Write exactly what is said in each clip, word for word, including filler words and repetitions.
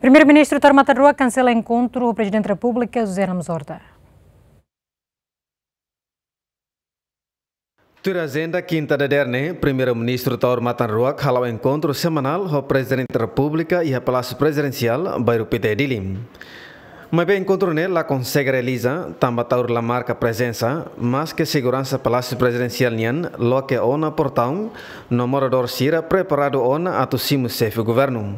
Primeiro-Ministro Tauro Matarrua cancela encontro com o Presidente da República, José Ramos Horta. Tura agenda quinta de derne, Primeiro-Ministro Tauro Matarrua halau encontro semanal com o Presidente da República e o Palácio Presidencial, Bairro Pite Dilim. Mas bem encontro nele consegue realizar, também Tauro la marca presença, mas que segurança Palácio Presidencial nian, lo que ona portão, no morador sira preparado ona atu simu chefe governo.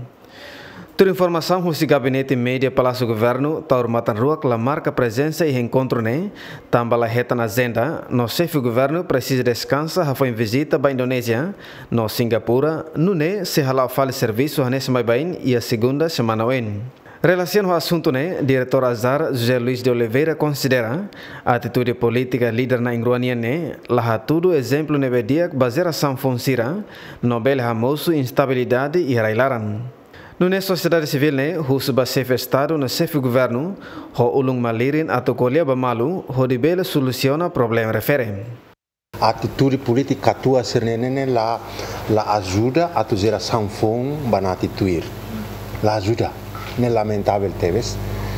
Tur informação do gabinete média Palácio Governo, Tauro Matarrua, la marca presença e encontro ne, também la reta na agenda, no chefe governo precisa descansa, ha foi em visita para a Indonésia, no Singapura, no ne se halau fale serviço nesse mais bem e a segunda semana en. Relação ao assunto ne, diretor Azar José Luiz de Oliveira considera a atitude política líder na Ingruania ne, la tudo exemplo nebe dia baseira sanfonsira, nobel hamoso instabilidade e railaran. No ne sociedade civil ne, husuba chefe estado no chefe governo, ho ulung malirin atau kolia bamalu, ho dibele soluciona problema refere. A atitude política tua sernene la la ajuda a tu geração fon banati tuir. La ajuda, ne lamentável teves.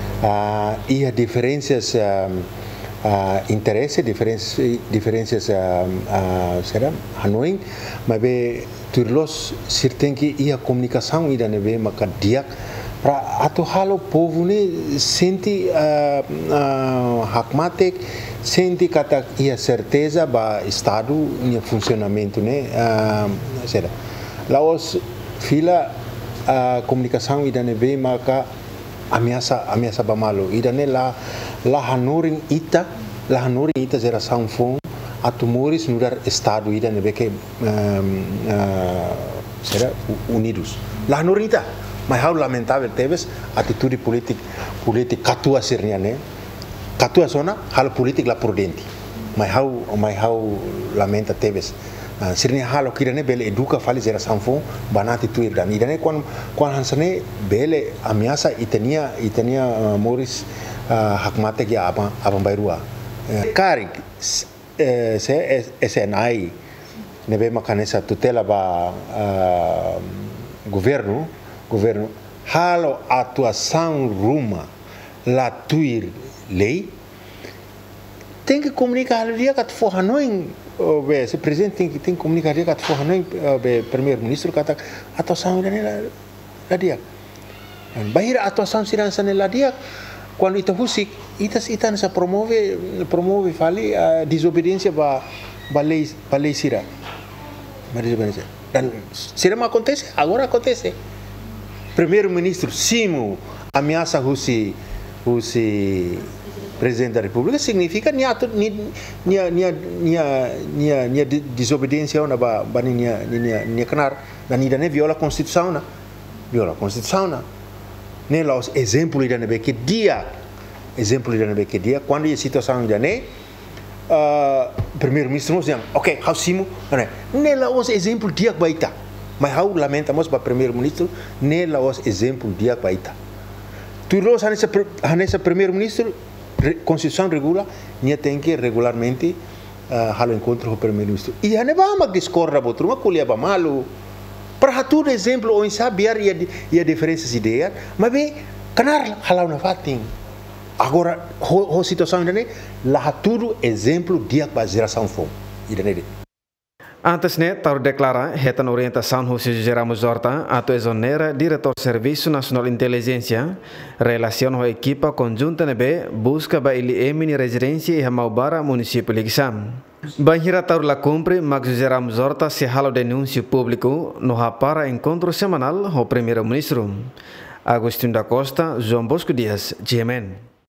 Uh, e a diferenças uh, uh, interesse, diferenças diferenças uh, uh, será Hanoi, mas be turlos sirten que ia comunicação ida neve makadiak para atu halo povo ne senti uh, uh, hakmatek senti kata ia certeza ba estado ni funcionamento ne uh, será laos fila uh, comunicação ida neve maka ameaça ameaça ba malo ida ne la la hanorin ita la hanorin ita geração fon atumoris no dar estado ida nebe que um, uh, será unidos lá no rita mas how lamentável teves atitude política política catua serniane catua zona hal política lá por dentro mas how mas how lamenta teves uh, sernia halo kirane bele educa fale geração fon banati tuir dan ida ne quan quan hansane bele ameaça itania itania uh, moris uh, hakmate que apa apa bairua uh, karik Eh, se S N I nebe makanesa tutela ba uh, governo governo halo atuação ruma la tuir lei tem que comunicar dia que for Hanoi o se presidente tem que tem que comunicar dia que for Hanoi be primeiro ministro kata atuação la la dia bahir atuação siransa la dia quando ita husik ita ita nasa promove promove fali uh, desobediência ba ba lei ba lei sira ba desobediência dan sira ma acontece agora acontece primeiro ministro simu ameaça husi husi presidente da república significa nia nia nia nia nia nia desobediência ona ba ba nia nia nia kenar dan ida ne viola constituição na viola constituição na nela os exemplos da nebe que dia exemplo da nebe que dia quando a situação da ne uh, primeiro ministro nós dizemos ok how simo né nela os exemplo dia baita mas how lamentamos para primeiro ministro nela os exemplo dia baita tu los hanessa hanessa primeiro ministro constituição regula nia tem que regularmente uh, halo encontro com o primeiro ministro e a neba ma discorda botru ma kulia ba malu para tudo exemplo ou saber e e a diferença de ideia mas bem canar halau na fatin agora ho, ho situação ainda lá tudo exemplo dia para geração fome ainda antes ne Tauro declara retan orientação do José Ramos Horta atau exonera diretor Serviço Nacional Inteligência relação com a equipa conjunta nebe busca ba ili emini residência e Maubara município Ligsam. Banhira Tauro la cumpre, mas José Ramos Horta se halo denúncio público no para encontro semanal com o primeiro-ministro. Agostinho da Costa, João Bosco Dias, G M N.